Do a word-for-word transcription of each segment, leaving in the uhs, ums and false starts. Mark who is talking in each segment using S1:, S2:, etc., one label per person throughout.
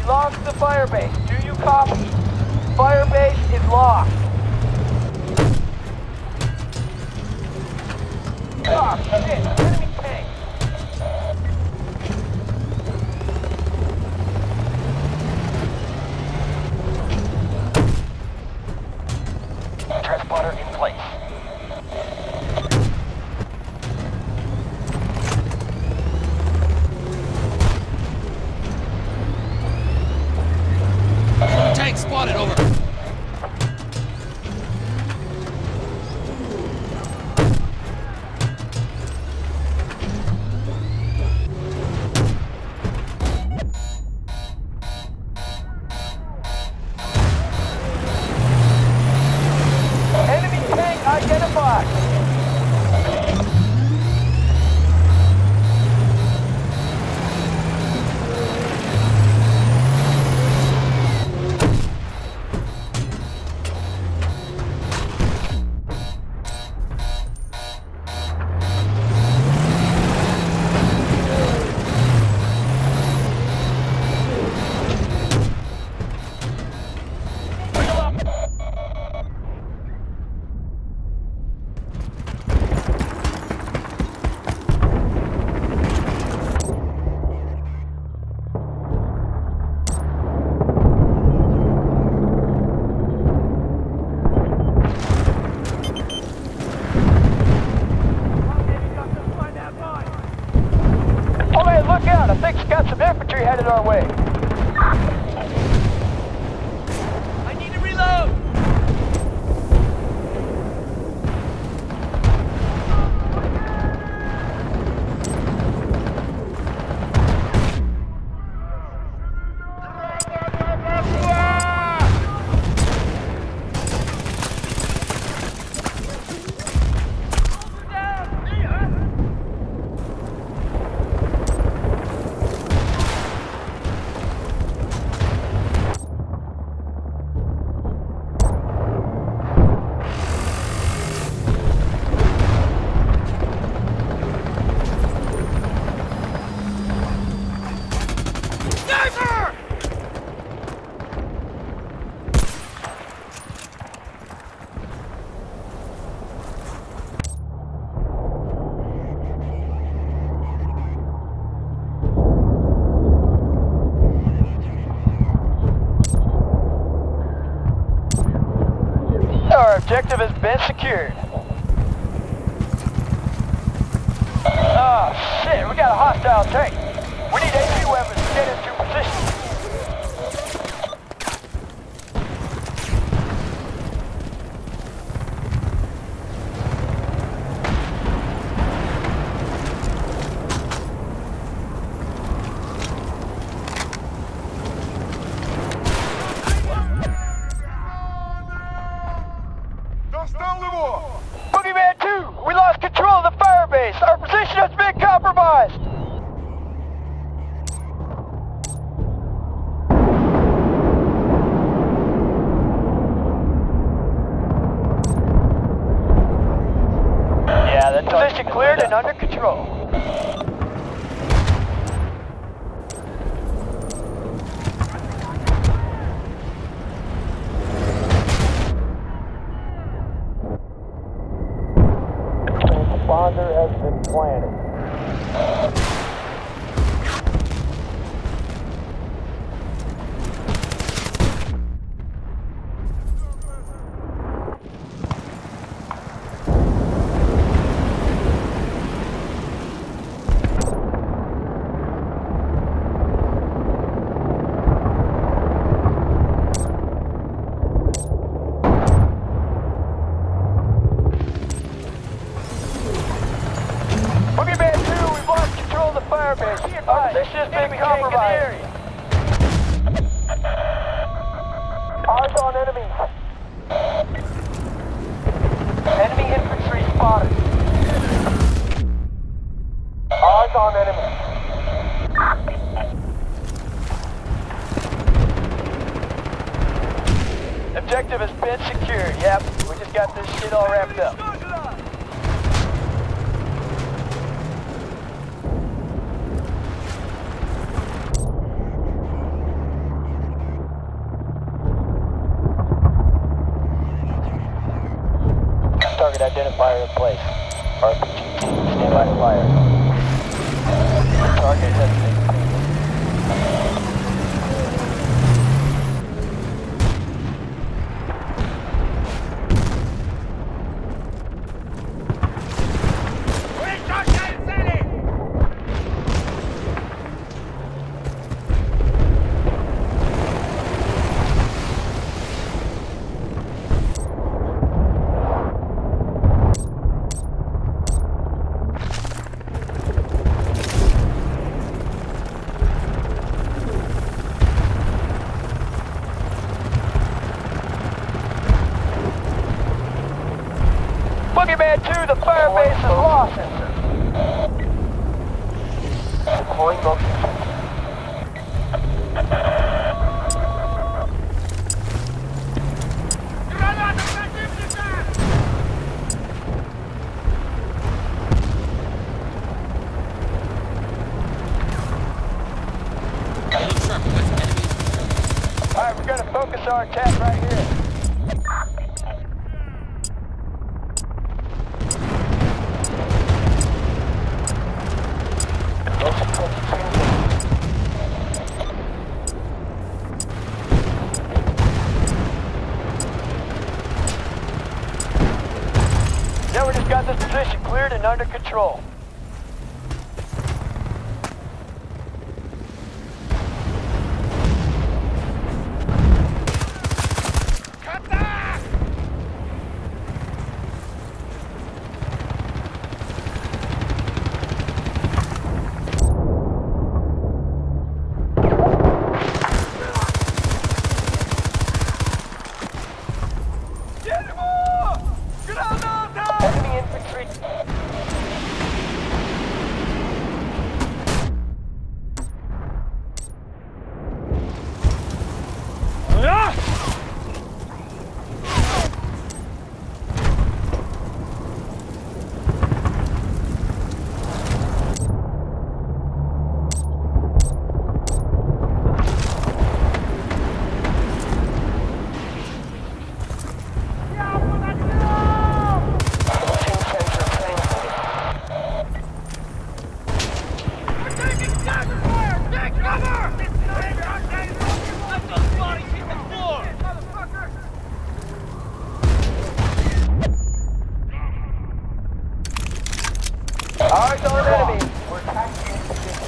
S1: lost the firebase. Do you copy? Firebase is lost. Ah, shit. Enemy tank. Transporter in place.
S2: Tank spotted, over.
S1: Enemy tank identified. Look out, I think it's got some infantry headed our way.
S2: I need to reload! Our objective has been secured. Ah, shit, we got a hostile tank. We need A P weapons to get into position. Boogeyman two, we lost control of the firebase. Our position has been compromised. Yeah, that's position cleared and under control. Transponder has been planted. Boogeyman two, we've lost control of the firebase. Our position has been compromised. Eyes on enemies. Enemy infantry spotted. Eyes on enemy. Objective has been secured. Yep, we just got this shit all wrapped up. identifier in place. R P G team, stand by fire. Target has been Boogeyman two, the fire base is lost. Deploying motion sensor. Alright, we're gonna focus our attack right here. Now we just got this position cleared and under control. Enemy infantry. Eyes on enemy. We're attacking in position.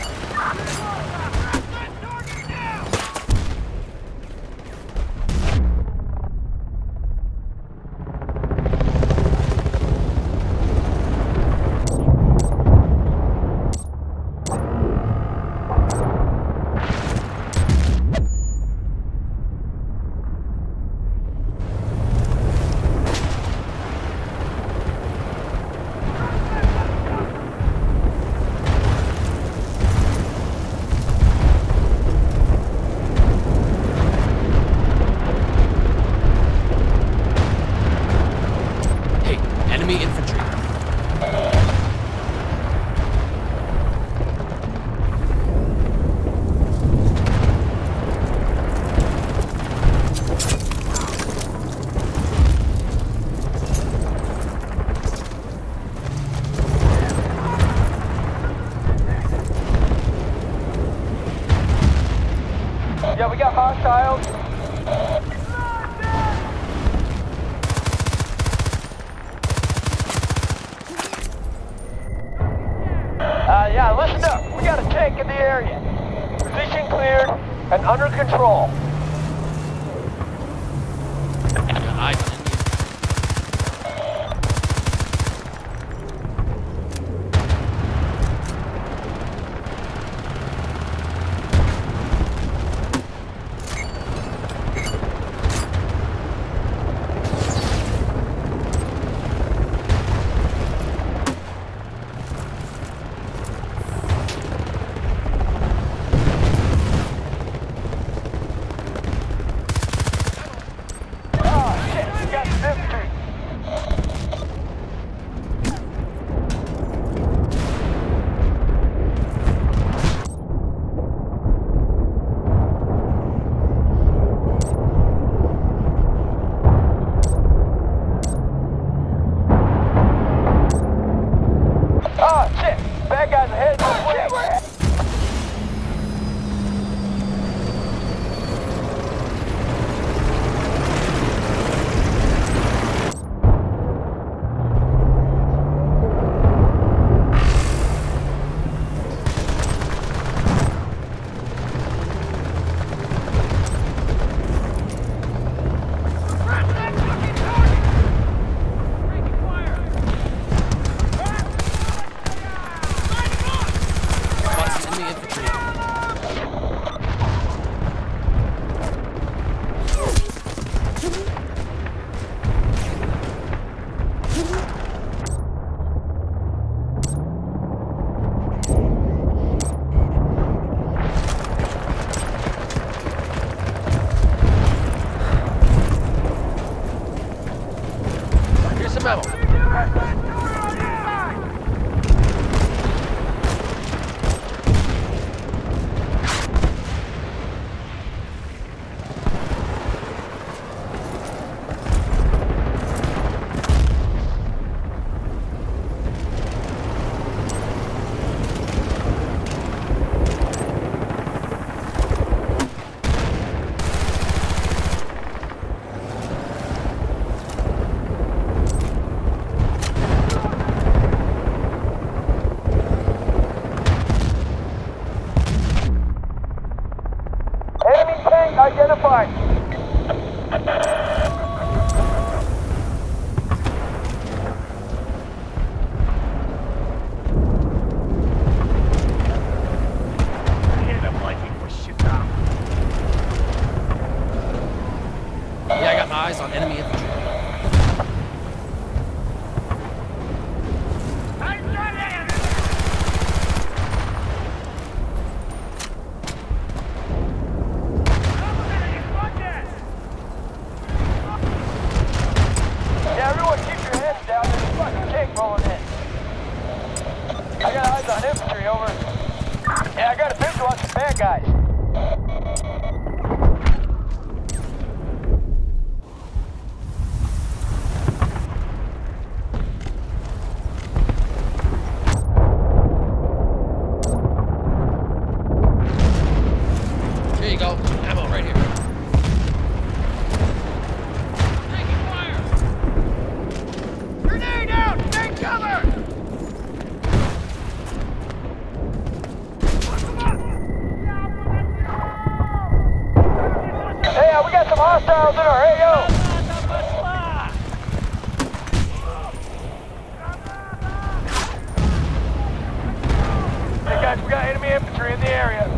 S3: Enemy infantry.
S2: Yeah, we got hostiles. Uh, yeah, listen up. We got a tank in the area. Position cleared and under control.
S3: I
S2: fight.
S3: Yeah, I got my eyes on enemy infantry.
S2: Yeah, everyone keep your heads down. There's a fucking tank rolling in. I got eyes on infantry, over. Yeah, I got a visual on some bad guys.
S3: Here you go. Ammo right here. Taking fire! Grenade out! Take cover!
S2: Hey, uh, we got some hostiles in our A O. Hey guys, we got enemy infantry in the area.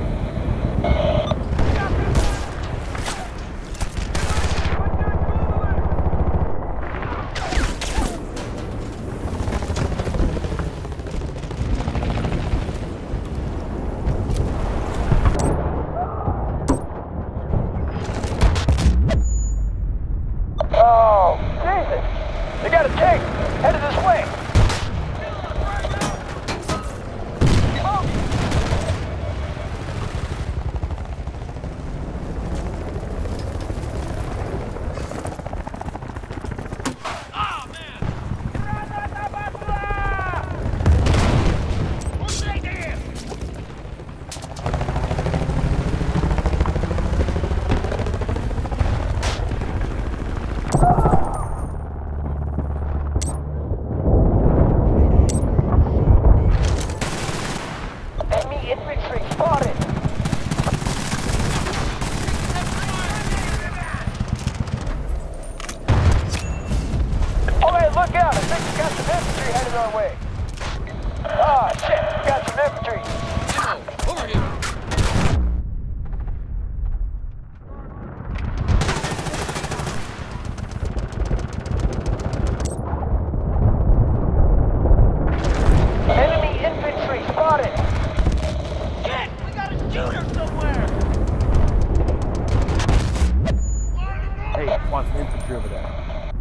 S2: Oh, Jesus! They got a tank headed this way.
S3: Oh, man!
S2: Enemy infantry spotted. Oh, hey, look out! I think we got some infantry headed our way. Ah, shit! We got some infantry.
S3: Ammo! Over here!
S2: Enemy infantry spotted.
S1: Shit! We got a shooter somewhere!
S4: Hey, want some infantry over there.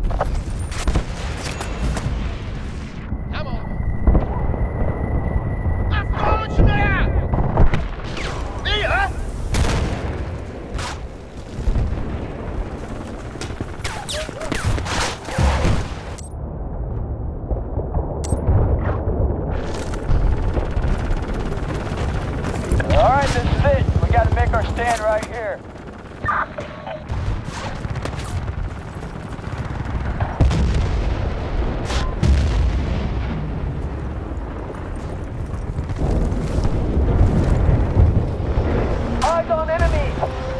S3: Ammo!
S1: Me, huh?
S2: All right, this is it. We got to make our stand right here. Eyes on enemies.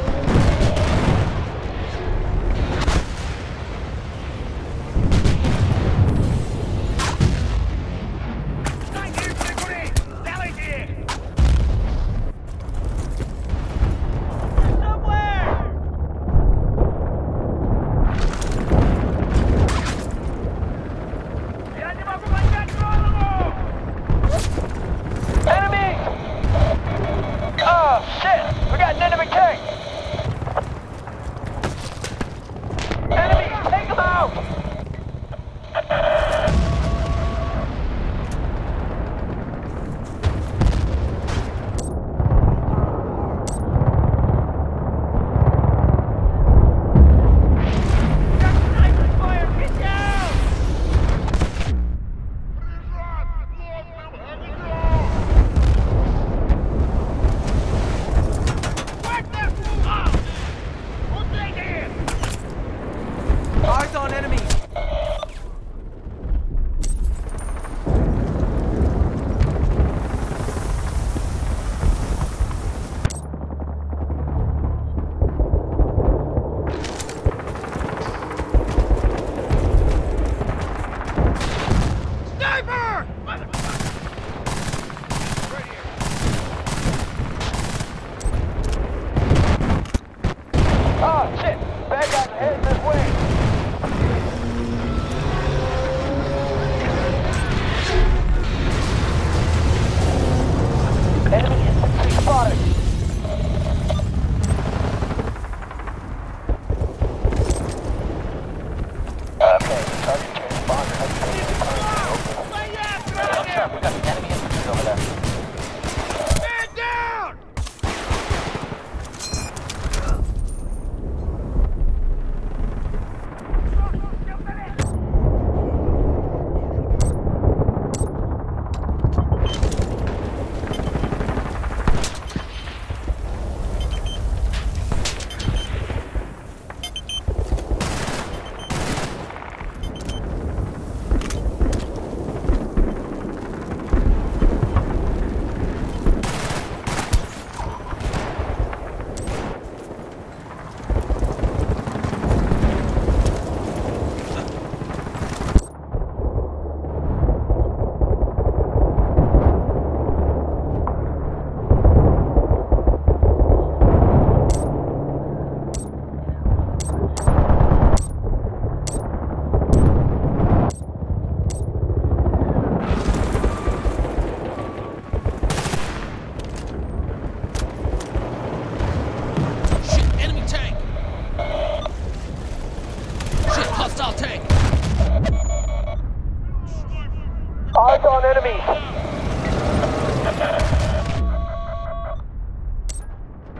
S2: Enemies! Oh, shit! We got an enemy tank! Enemies, take them out!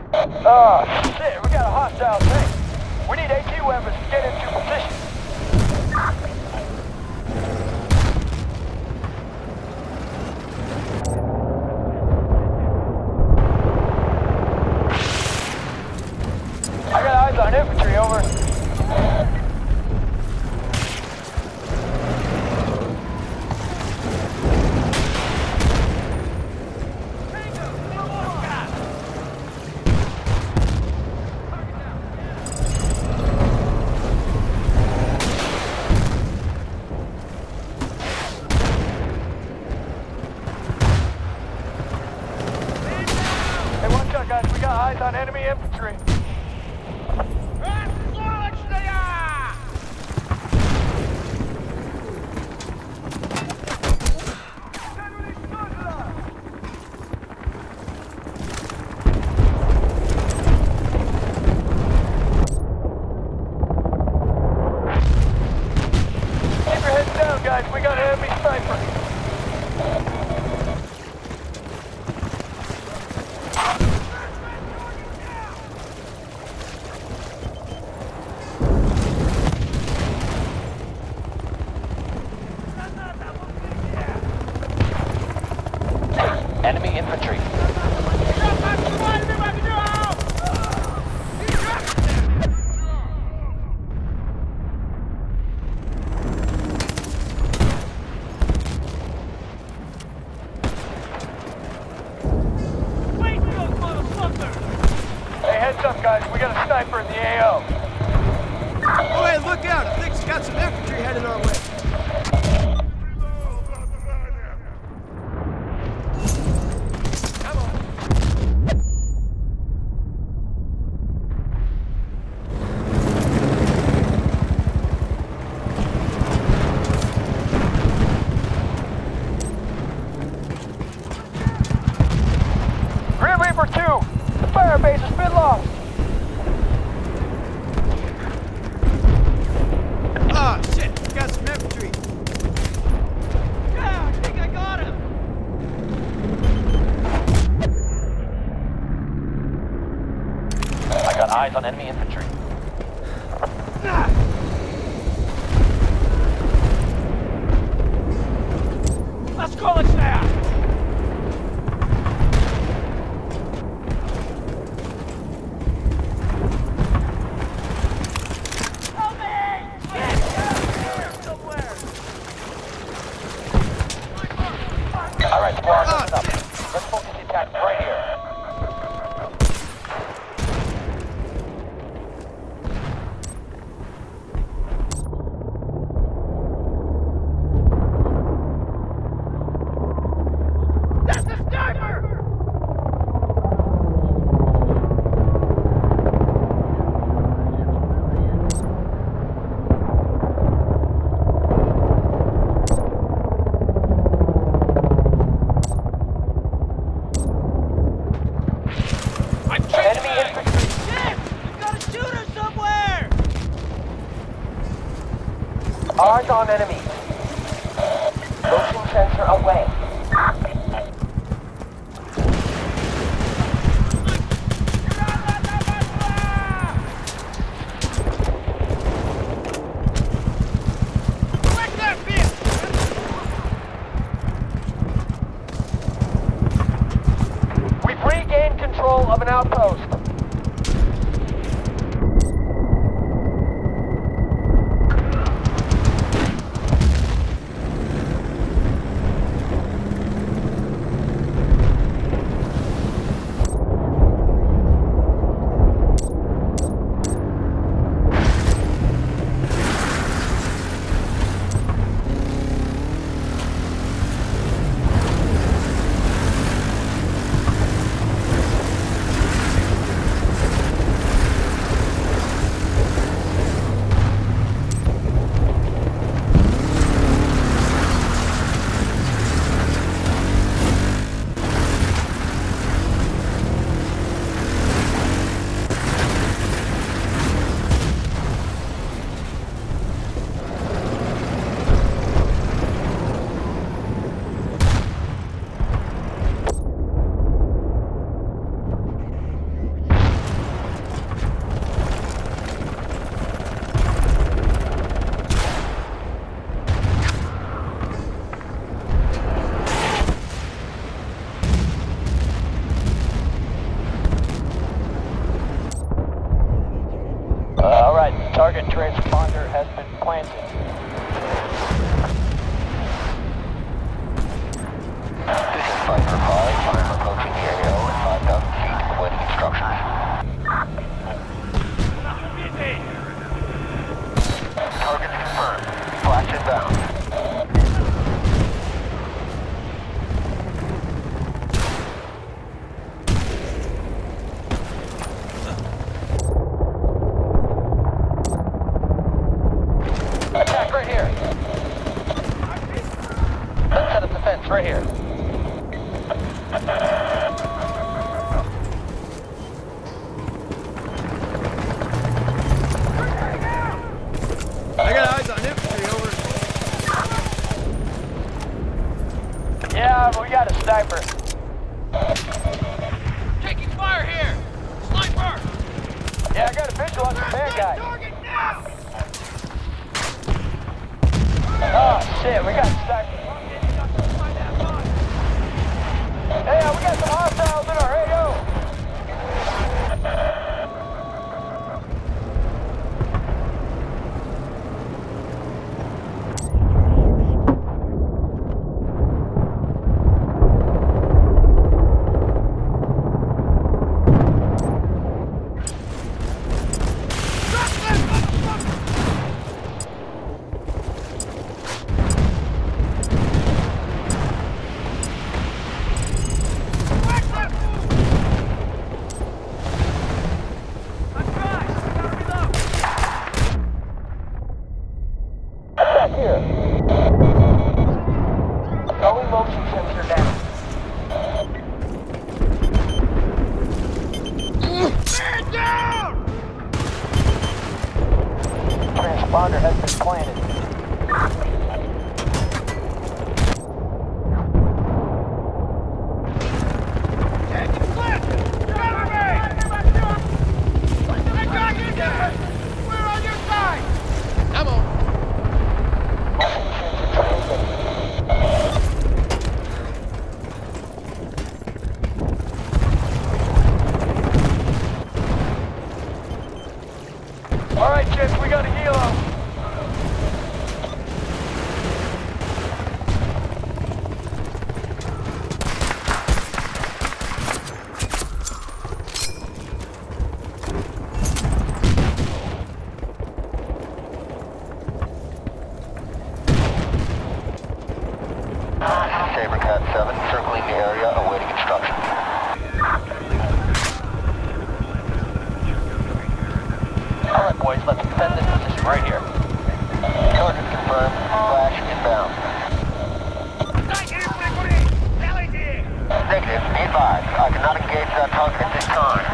S2: Ah, shit, we got a hostile tank. We need AT weapons to get into position. I got eyes on infantry, over. Guys, we got eyes on enemy infantry. Keep your heads down, guys. We got an enemy sniper.
S1: Enemy infantry.
S2: Hey, heads up, guys. We got a sniper in the A O.
S4: Oh, hey, look out! I think it's got some infantry headed our way.
S2: Grim Reaper two, the fire base has been lost.
S4: Ah, shit! Got some infantry.
S3: Yeah, I think I got him.
S1: I got eyes on enemy infantry.
S3: Let's call it now.
S1: All right, squad,
S4: Ah,
S1: listen up.
S4: shit.
S1: Let's focus the attack right here.
S3: That's the sniper! I'm changing
S1: Enemy
S3: back.
S1: infantry.
S3: Shit! We've got a shooter somewhere!
S1: Eyes on enemy. Motion sensor away.
S3: Wreck that bitch!
S2: We've regained control of an outpost. Target transponder has been planted.
S5: This is Viper five. I'm approaching the A O at five thousand feet, awaiting instructions. Target confirmed. Flash inbound.
S2: Attack right here. Let's set up the fence right here.
S4: I got eyes on infantry, over.
S2: Yeah, but we got a sniper.
S3: Taking fire here! Sniper!
S2: Yeah, I got a visual on the bad guy.
S3: Target now!
S2: Oh shit, we got a sniper. Hey, we got some hostiles in our A O. Attack here. Going motion sensor down.
S3: Man down!
S2: Transponder has been planted.
S3: Taking flat! Cover me! Hey, Goggins! We're on your side!
S4: I'm on.
S2: All right, kids, we got a helo.
S5: Sabercat seven, circling the area, awaiting instructions.
S2: All right, boys, let's defend this position right here.
S5: Target confirmed. Flash inbound. Negative. Be advised. I cannot engage that target at this time.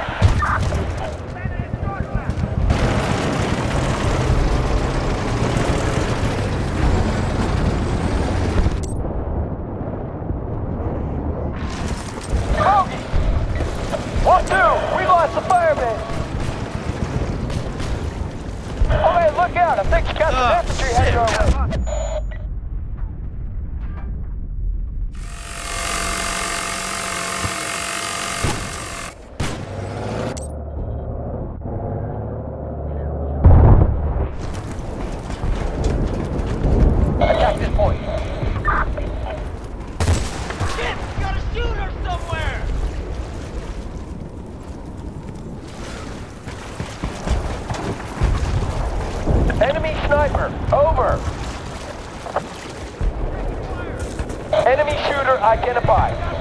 S2: Bogey! One, two! We lost the fireman! Oh, hey, look out! I think you got some
S4: Oh,
S2: infantry
S4: shit.
S2: headed our way. Attack this point.
S3: Shit! Got a shooter somewhere!
S2: Enemy sniper, over. Enemy shooter identified.